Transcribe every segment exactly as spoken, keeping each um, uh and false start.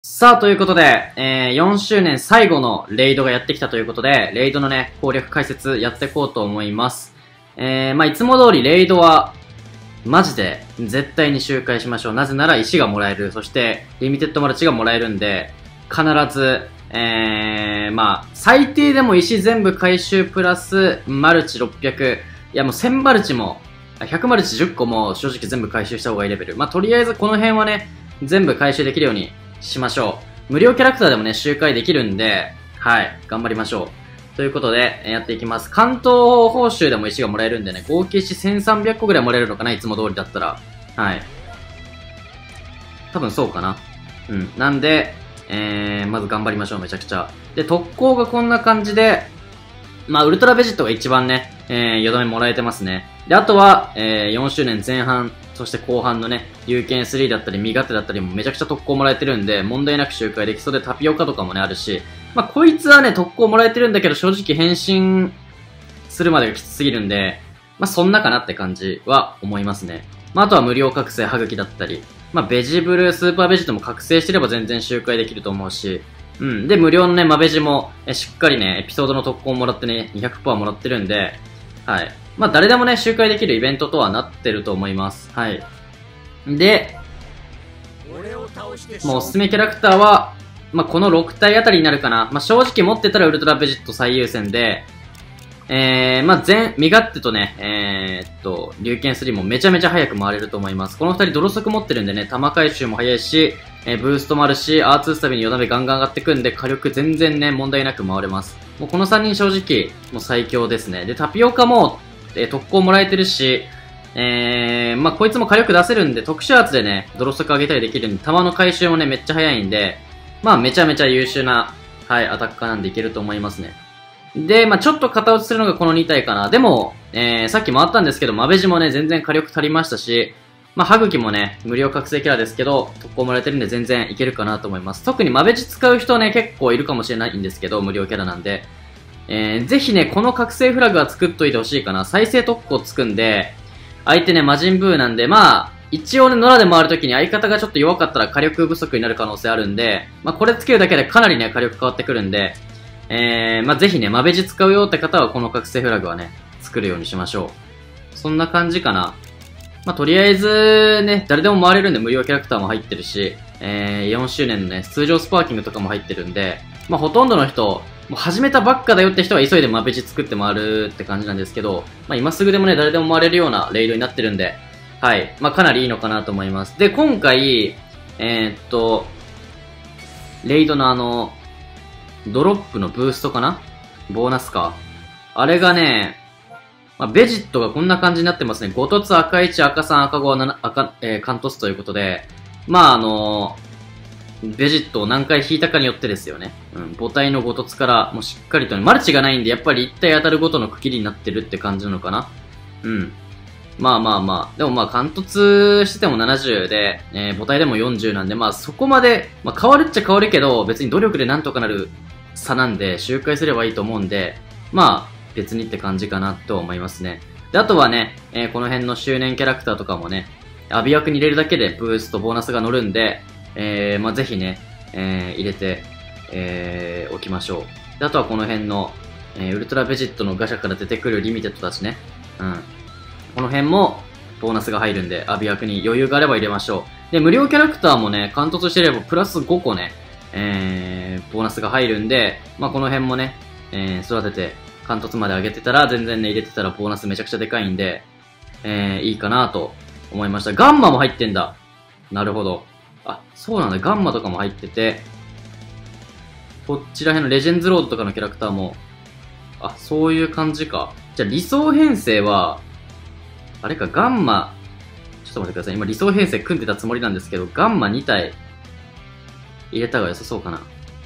さあ、ということで、えー、よんしゅうねん最後のレイドがやってきたということで、レイドのね、攻略解説やっていこうと思います。えー、まあ、いつも通りレイドは、マジで絶対に周回しましょう。なぜなら石がもらえる。そして、リミテッドマルチがもらえるんで、必ず、えー、まあ、最低でも石全部回収プラス、マルチろっぴゃく。いや、もうせんマルチも、ひゃくマルチじゅっこも正直全部回収した方がいいレベル。まあ、とりあえずこの辺はね、全部回収できるようにしましょう。無料キャラクターでもね、周回できるんで、はい、頑張りましょう。ということで、やっていきます。関東報酬でも石がもらえるんでね、合計しせんさんびゃっこぐらいもらえるのかな、いつも通りだったら。はい。多分そうかな。うん。なんで、えー、まず頑張りましょう、めちゃくちゃ。で、特攻がこんな感じで、まあ、ウルトラベジットが一番ね、えー、よどめもらえてますね。で、あとは、えー、よんしゅうねんぜん半、そして後半のね、龍剣スリーだったり、身勝手だったりもめちゃくちゃ特攻もらえてるんで、問題なく周回できそうでタピオカとかもね、あるし、まあ、こいつはね、特攻もらえてるんだけど、正直変身するまでがきつすぎるんで、まあ、そんなかなって感じは思いますね。まあ、あとは無料覚醒、歯茎だったり、まあ、ベジブル、スーパーベジットも覚醒してれば全然周回できると思うし、うん。で、無料のね、マベジも、え、しっかりね、エピソードの特攻もらってね、にひゃくパーセント もらってるんで、はい。まあ、誰でもね、周回できるイベントとはなってると思います。はい。で、まあ、おすすめキャラクターは、まあ、このろく体あたりになるかな。まあ、正直持ってたらウルトラベジット最優先で、えー、まあ、全、身勝手とね、えー、っと、龍剣スリーもめちゃめちゃ早く回れると思います。この二人ドロ速持ってるんでね、弾回収も早いし、えー、ブーストもあるし、アーツースタビによだめガンガン上がってくんで、火力全然ね、問題なく回れます。もうこのさんにん正直、もう最強ですね。で、タピオカも、えー、特攻もらえてるし、えー、まあ、こいつも火力出せるんで、特殊圧でね、ドロ速上げたりできるんで、弾の回収もね、めっちゃ早いんで、まあ、めちゃめちゃ優秀な、はい、アタッカーなんでいけると思いますね。で、まあ、ちょっと型落ちするのがこのに体かな。でも、えー、さっきもあったんですけど、マベジもね、全然火力足りましたし、まあ、歯茎もね、無料覚醒キャラですけど、特攻もらえてるんで全然いけるかなと思います。特にマベジ使う人ね、結構いるかもしれないんですけど、無料キャラなんで。えー、ぜひね、この覚醒フラグは作っといてほしいかな。再生特攻つくんで、相手ね、魔人ブーなんで、まあ、一応ね、野良で回るときに相方がちょっと弱かったら火力不足になる可能性あるんで、まあ、これつけるだけでかなりね、火力変わってくるんで、えー、まあ、ぜひね、マベジ使うよって方はこの覚醒フラグはね、作るようにしましょう。そんな感じかな。まあ、とりあえずね、誰でも回れるんで無料キャラクターも入ってるし、えー、よんしゅうねんのね、通常スパーキングとかも入ってるんで、まあ、ほとんどの人、もう始めたばっかだよって人は急いでマベジ作って回るって感じなんですけど、まあ、今すぐでもね、誰でも回れるようなレイドになってるんで、はい。まあ、かなりいいのかなと思います。で、今回、えー、っと、レイドのあの、ドロップのブーストかなボーナスか。あれがね、まあ、ベジットがこんな感じになってますね。ご凸、赤いち、赤さん、赤ご、赤、えー、カントスということで、まああのー、ベジットを何回引いたかによってですよね。うん、母体のご凸からもうしっかりとね、マルチがないんで、やっぱりいち体当たるごとの区切りになってるって感じなのかな。うん。まあまあまあ、でもまあ、貫突しててもななじゅうで、えー、母体でもよんじゅうなんで、まあそこまで、まあ変わるっちゃ変わるけど、別に努力でなんとかなる差なんで、周回すればいいと思うんで、まあ、別にって感じかなと思いますね。で、あとはね、えー、この辺の周年キャラクターとかもね、アビ枠に入れるだけでブースト、ボーナスが乗るんで、えー、まあぜひね、えー、入れて、えー、おきましょう。で、あとはこの辺の、えー、ウルトラベジットのガシャから出てくるリミテッドたちね。うん。この辺も、ボーナスが入るんで、アビ枠に余裕があれば入れましょう。で、無料キャラクターもね、貫突してればプラスごこね、えー、ボーナスが入るんで、まあこの辺もね、えー、育てて、貫突まで上げてたら、全然ね、入れてたらボーナスめちゃくちゃでかいんで、えー、いいかなと思いました。ガンマも入ってんだ。なるほど。あ、そうなんだ。ガンマとかも入ってて、こっちら辺のレジェンズロードとかのキャラクターも、あ、そういう感じか。じゃあ理想編成は、あれか、ガンマ、ちょっと待ってください。今理想編成組んでたつもりなんですけど、ガンマに体入れた方が良さそうかな。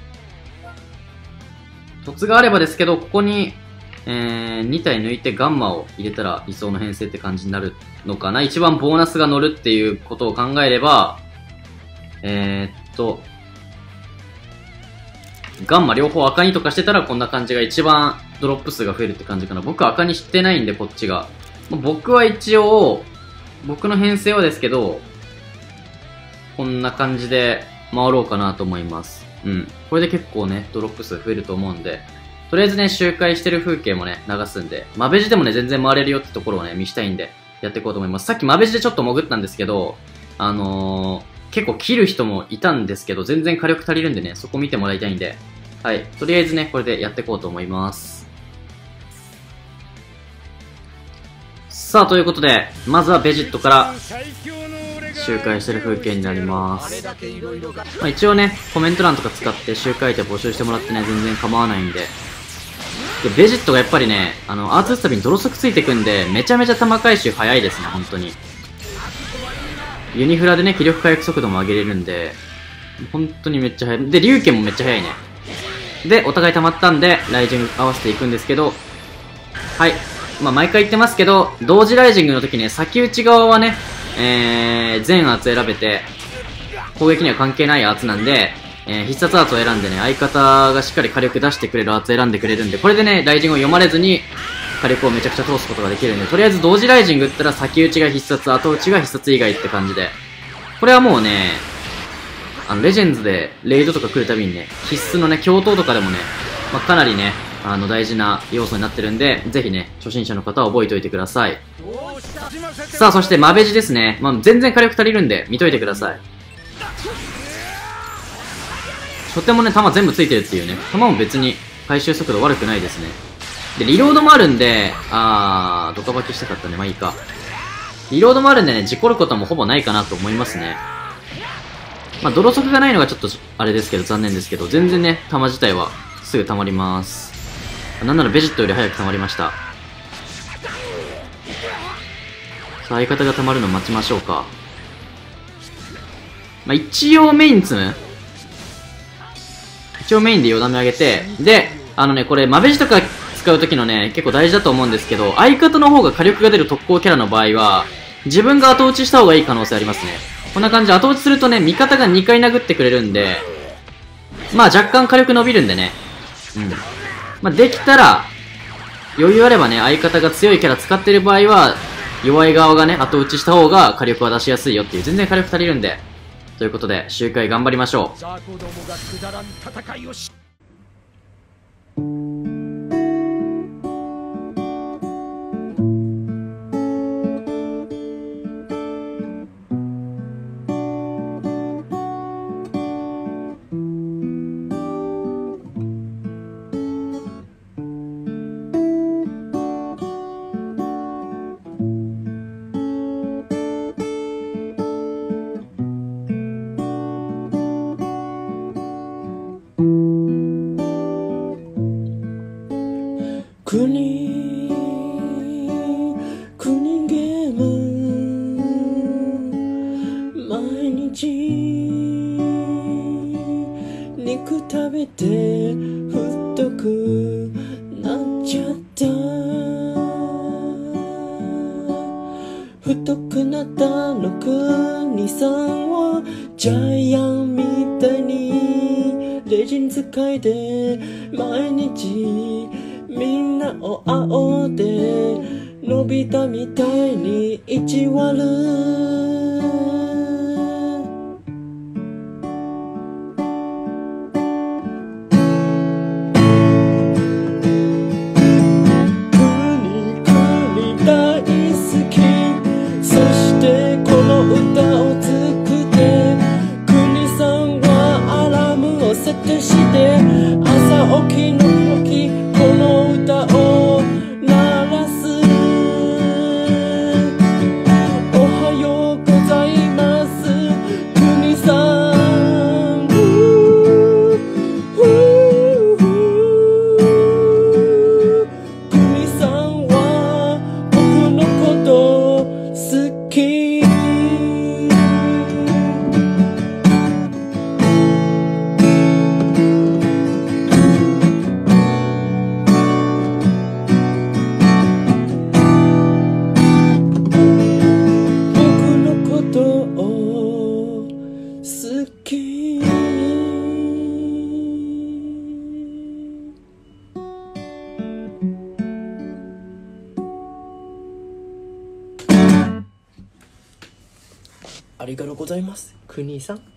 凸があればですけど、ここに、えー、に体抜いてガンマを入れたら理想の編成って感じになるのかな。一番ボーナスが乗るっていうことを考えれば、えー、っと、ガンマ両方赤にとかしてたらこんな感じが一番ドロップ数が増えるって感じかな。僕は赤にしてないんでこっちが。僕は一応、僕の編成はですけど、こんな感じで、 回ろうかなと思います。うん。これで結構ね、ドロップ数増えると思うんで、とりあえずね、周回してる風景もね、流すんで、マベジでもね、全然回れるよってところをね、見したいんで、やっていこうと思います。さっきマベジでちょっと潜ったんですけど、あのー、結構切る人もいたんですけど、全然火力足りるんでね、そこ見てもらいたいんで、はい。とりあえずね、これでやっていこうと思います。さあ、ということで、まずはベジットから周回してる風景になります。まあ、一応ね、コメント欄とか使って周回手募集してもらってね、全然構わないんで。で、ベジットがやっぱりね、あの、アーツ打つたびにドロ速ついてくんで、めちゃめちゃ弾回収早いですね、本当に。ユニフラでね、気力回復速度も上げれるんで、本当にめっちゃ速い。で、龍拳もめっちゃ速いね。で、お互い溜まったんで、ライジング合わせていくんですけど、はい。まあ、毎回言ってますけど、同時ライジングの時ね、先打ち側はね、えー、全アーツ選べて、攻撃には関係ないアーツなんで、えー、必殺アーツを選んでね、相方がしっかり火力出してくれるアーツ選んでくれるんで、これでね、ライジングを読まれずに、火力をめちゃくちゃ通すことができるんで、とりあえず同時ライジング打ったら先打ちが必殺、後打ちが必殺以外って感じで、これはもうね、あの、レジェンズでレイドとか来るたびにね、必須のね、共闘とかでもね、まあ、かなりね、あの、大事な要素になってるんで、ぜひね、初心者の方は覚えておいてください。さあ、そしてマベジですね。まあ、全然火力足りるんで、見といてください。初手もね、弾全部ついてるっていうね、弾も別に回収速度悪くないですね。で、リロードもあるんで、あー、ドカバキしたかったね。まあいいか。リロードもあるんでね、事故ることもほぼないかなと思いますね。まあ、ドロ速がないのがちょっと、あれですけど、残念ですけど、全然ね、弾自体はすぐ溜まります。なんならベジットより早く溜まりました。さあ、相方が溜まるの待ちましょうか。まあ、一応メイン積む一応メインでよだめ上げて、で、あのね、これ、マベジとか使うときのね、結構大事だと思うんですけど、相方の方が火力が出る特攻キャラの場合は、自分が後打ちした方がいい可能性ありますね。こんな感じで後打ちするとね、味方がにかい殴ってくれるんで、まあ若干火力伸びるんでね。うん。まあできたら、余裕あればね、相方が強いキャラ使ってる場合は、弱い側がね、後打ちした方が火力は出しやすいよっていう、全然火力足りるんで。ということで、周回頑張りましょう。 国国ゲーム毎日肉食べて太くなっちゃった太くなったの国さんはジャイアンみたいにレジン使いで毎日みんなを煽ってのび太みたいに意地悪国国大好きそしてこの歌を作って国さんはアラームを設定して朝起きの時この歌を鳴らすおはようございます国さん国さんは僕のこと好きありがとうございます国さん。